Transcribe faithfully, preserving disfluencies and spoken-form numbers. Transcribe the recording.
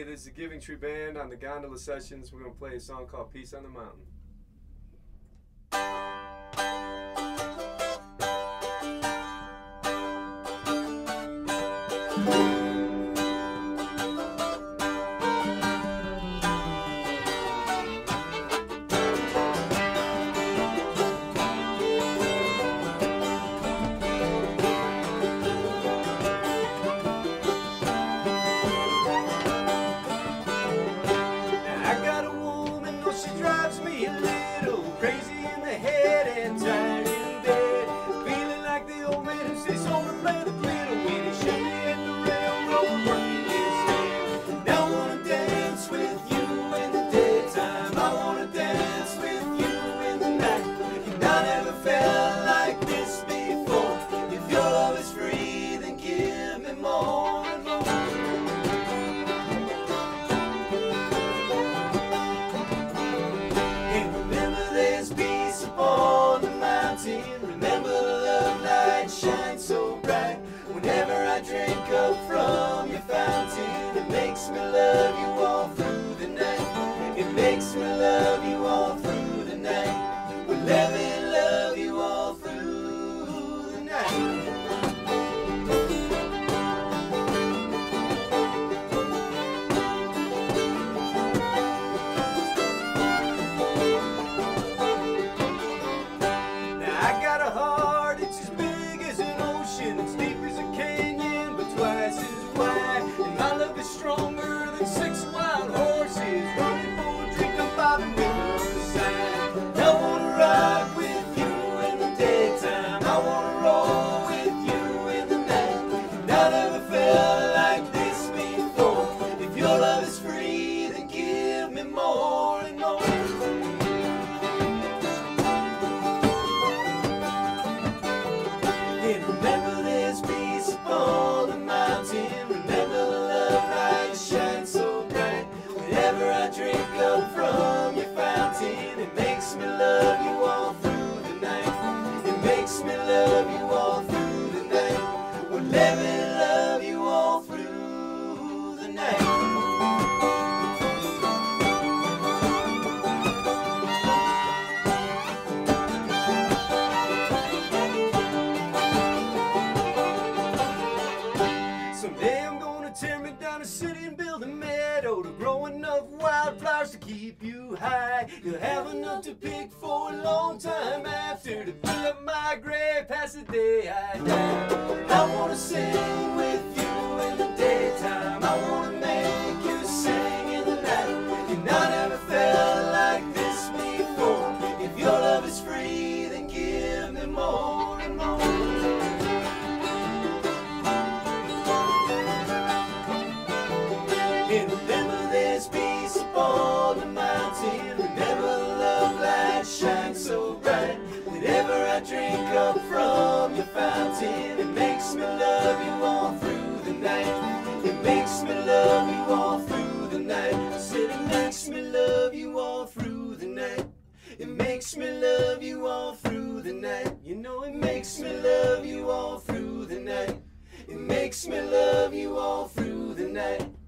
Hey, this is the Giving Tree Band on the Gondola Sessions. We're going to play a song called Peace on the Mountain. She drives me a little crazy in the head and tired in bed, feeling like the old man who sits home to play the fiddle when he should be at the railroad working his hand. Now I wanna dance with you in the daytime, I wanna dance with you in the night. And I never felt like this before. If your love is free, then give me more and more. Remember the love light shines so bright. Whenever I drink up from your fountain, it makes me love you all through the night. It makes me love you all through the night. Well, let me love you all through the night. Stronger than six wild horses running for a drink up by the riverside. I wanna rock with you in the daytime, I wanna roll with you in the night. And I never felt like this before. If your love is free, then give me more and more. And remember there's peace upon the mountain. Whenever I drink up from your fountain, it makes me love you all through the night. It makes me love you all through the night. Well, let me love you all through the night. Someday I'm gonna tear me down a city and build a meadow to grow enough wildflowers to keep you high. You'll have enough to pick for a long time after to fill up my grave past the day I die. I wanna sing with you in the daytime, I wanna make you sing in the night. And I never felt like this before. If your love is free, then give me more and more. And remember there's peace upon the mountain. Remember the love light shines so bright. Whenever I drink up from your fountain, it makes me love you all through the night. It makes me love you all through the night. I said it makes me love you all through the night. It makes me love you all through the night. You know it makes me love you all through the night. It makes me love you all through the night.